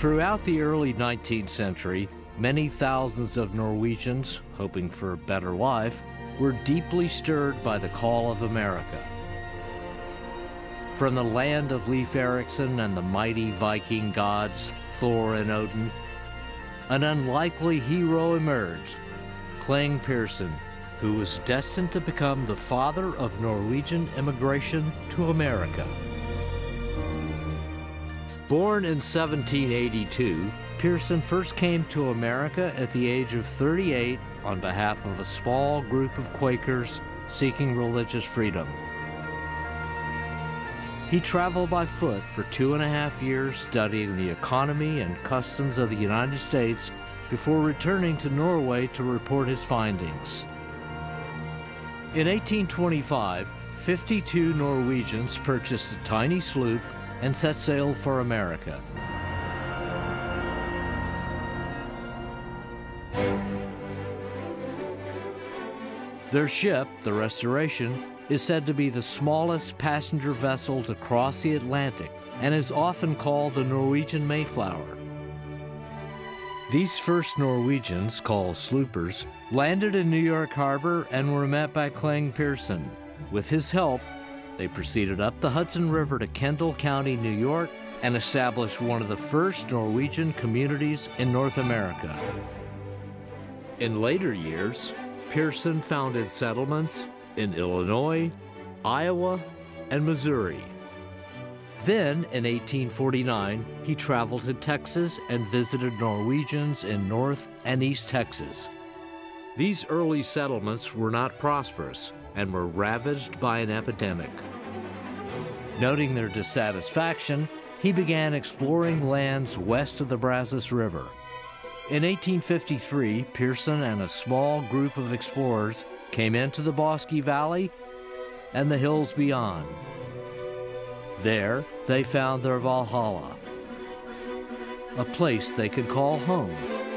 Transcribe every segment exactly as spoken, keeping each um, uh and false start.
Throughout the early nineteenth century, many thousands of Norwegians, hoping for a better life, were deeply stirred by the call of America. From the land of Leif Erikson and the mighty Viking gods Thor and Odin, an unlikely hero emerged, Cleng Pearson, who was destined to become the father of Norwegian immigration to America. Born in seventeen eighty-two, Pearson first came to America at the age of thirty-eight on behalf of a small group of Quakers seeking religious freedom. He traveled by foot for two and a half years studying the economy and customs of the United States before returning to Norway to report his findings. In eighteen twenty-five, fifty-two Norwegians purchased a tiny sloop and set sail for America. Their ship, the Restoration, is said to be the smallest passenger vessel to cross the Atlantic and is often called the Norwegian Mayflower. These first Norwegians, called sloopers, landed in New York Harbor and were met by Cleng Pearson. With his help, they proceeded up the Hudson River to Kendall County, New York, and established one of the first Norwegian communities in North America. In later years, Pearson founded settlements in Illinois, Iowa, and Missouri. Then, in eighteen forty-nine, he traveled to Texas and visited Norwegians in North and East Texas. These early settlements were not prosperous and were ravaged by an epidemic. Noting their dissatisfaction, he began exploring lands west of the Brazos River. In eighteen fifty-three, Pearson and a small group of explorers came into the Bosque Valley and the hills beyond. There, they found their Valhalla, a place they could call home.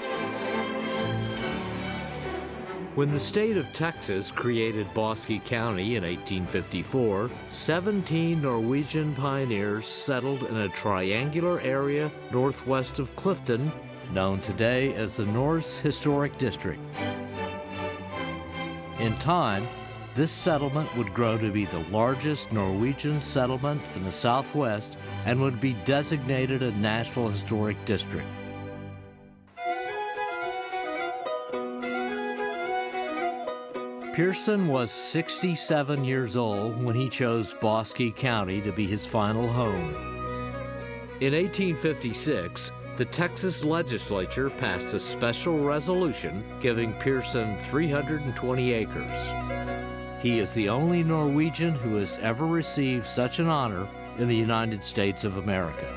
When the state of Texas created Bosque County in eighteen fifty-four, seventeen Norwegian pioneers settled in a triangular area northwest of Clifton, known today as the North Historic District. In time, this settlement would grow to be the largest Norwegian settlement in the Southwest and would be designated a National Historic District. Pearson was sixty-seven years old when he chose Bosque County to be his final home. In eighteen fifty-six, the Texas legislature passed a special resolution giving Pearson three hundred twenty acres. He is the only Norwegian who has ever received such an honor in the United States of America.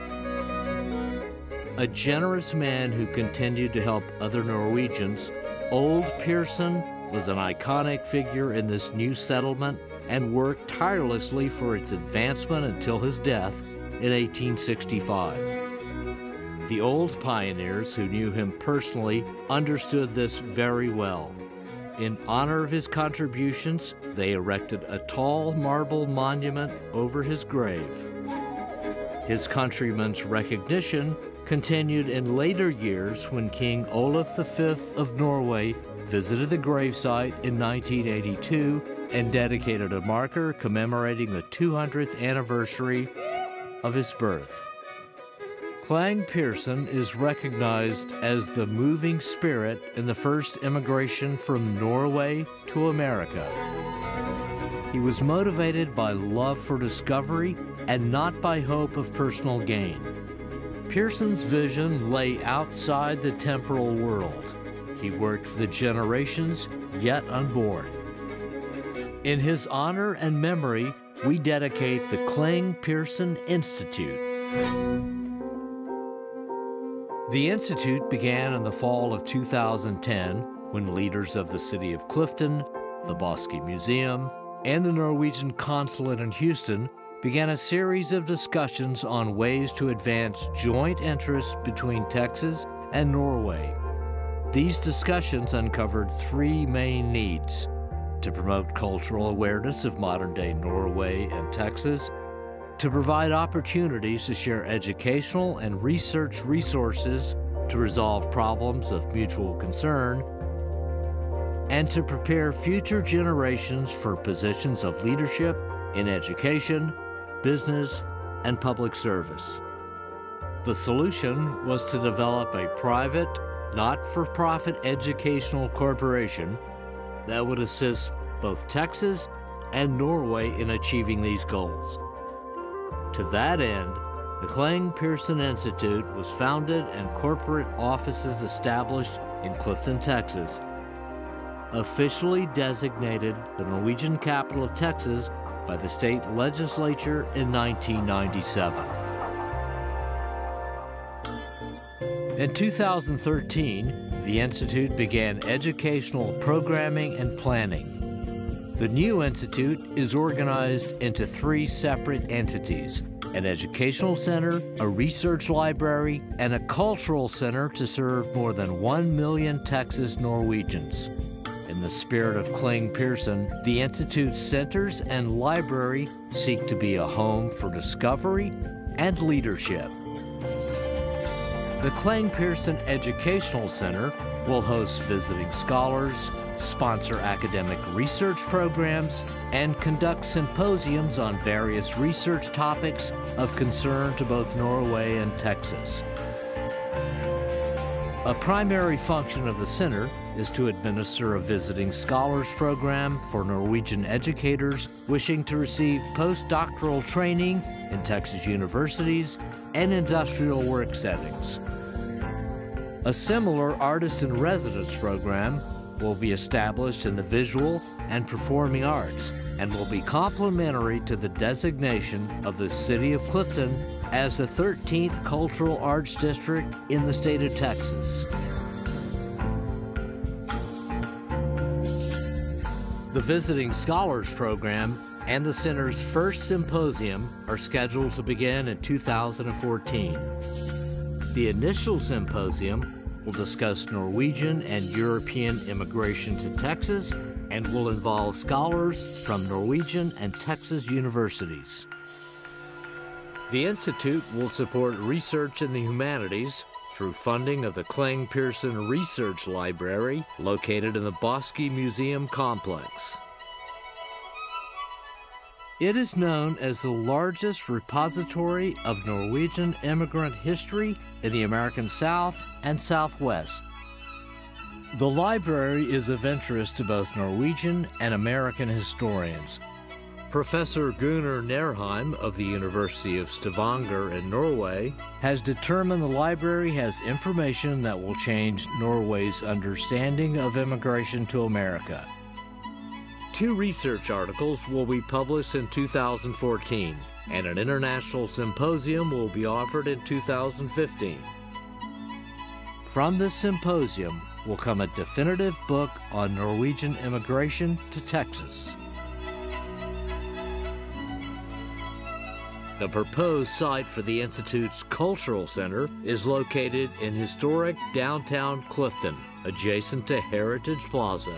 A generous man who continued to help other Norwegians, Old Pearson was an iconic figure in this new settlement and worked tirelessly for its advancement until his death in eighteen sixty-five. The old pioneers who knew him personally understood this very well. In honor of his contributions, they erected a tall marble monument over his grave. His countrymen's recognition continued in later years when King Olaf the Fifth of Norway visited the gravesite in nineteen eighty-two and dedicated a marker commemorating the two hundredth anniversary of his birth. Cleng Pearson is recognized as the moving spirit in the first immigration from Norway to America. He was motivated by love for discovery and not by hope of personal gain. Pearson's vision lay outside the temporal world. He worked for the generations yet unborn. In his honor and memory, we dedicate the Cleng Pearson Institute. The Institute began in the fall of two thousand ten when leaders of the city of Clifton, the Bosque Museum, and the Norwegian Consulate in Houston began a series of discussions on ways to advance joint interests between Texas and Norway. These discussions uncovered three main needs: to promote cultural awareness of modern-day Norway and Texas, to provide opportunities to share educational and research resources to resolve problems of mutual concern, and to prepare future generations for positions of leadership in education, business, and public service. The solution was to develop a private, not-for-profit educational corporation that would assist both Texas and Norway in achieving these goals. To that end, the Clang Pearson Institute was founded and corporate offices established in Clifton, Texas, officially designated the Norwegian capital of Texas by the state legislature in nineteen ninety-seven. In two thousand thirteen, the Institute began educational programming and planning. The new Institute is organized into three separate entities: an educational center, a research library, and a cultural center to serve more than one million Texas Norwegians. In the spirit of Clang Pearson, the Institute's centers and library seek to be a home for discovery and leadership. The Clang Pearson Educational Center will host visiting scholars, sponsor academic research programs, and conduct symposiums on various research topics of concern to both Norway and Texas. A primary function of the center is to administer a visiting scholars program for Norwegian educators wishing to receive postdoctoral training in Texas universities and industrial work settings. A similar artist-in-residence program will be established in the visual and performing arts and will be complementary to the designation of the City of Clifton as the thirteenth Cultural Arts District in the state of Texas. The Visiting Scholars Program and the Center's first symposium are scheduled to begin in two thousand fourteen. The initial symposium will discuss Norwegian and European immigration to Texas and will involve scholars from Norwegian and Texas universities. The Institute will support research in the humanities through funding of the Clang Pearson Research Library located in the Bosque Museum complex. It is known as the largest repository of Norwegian immigrant history in the American South and Southwest. The library is of interest to both Norwegian and American historians. Professor Gunnar Nerheim of the University of Stavanger in Norway has determined the library has information that will change Norway's understanding of immigration to America. Two research articles will be published in two thousand fourteen, and an international symposium will be offered in two thousand fifteen. From this symposium will come a definitive book on Norwegian immigration to Texas. The proposed site for the Institute's Cultural Center is located in historic downtown Clifton, adjacent to Heritage Plaza.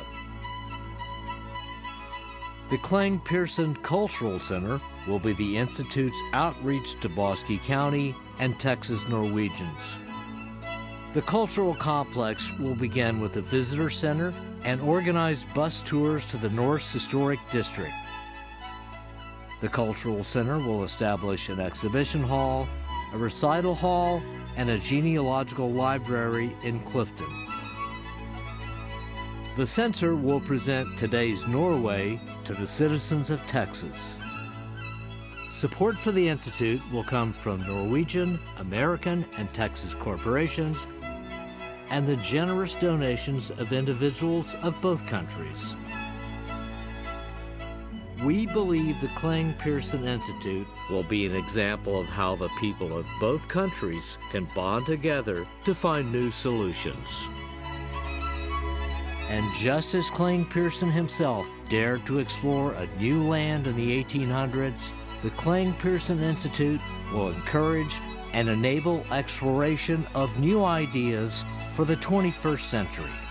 The Clang Pearson Cultural Center will be the Institute's outreach to Bosque County and Texas Norwegians. The cultural complex will begin with a visitor center and organize bus tours to the North's Historic District. The Cultural Center will establish an exhibition hall, a recital hall, and a genealogical library in Clifton. The center will present today's Norway to the citizens of Texas. Support for the Institute will come from Norwegian, American, and Texas corporations, and the generous donations of individuals of both countries. We believe the Clang Pearson Institute will be an example of how the people of both countries can bond together to find new solutions. And just as Clang Pearson himself dared to explore a new land in the eighteen hundreds, the Clang Pearson Institute will encourage and enable exploration of new ideas for the twenty-first century.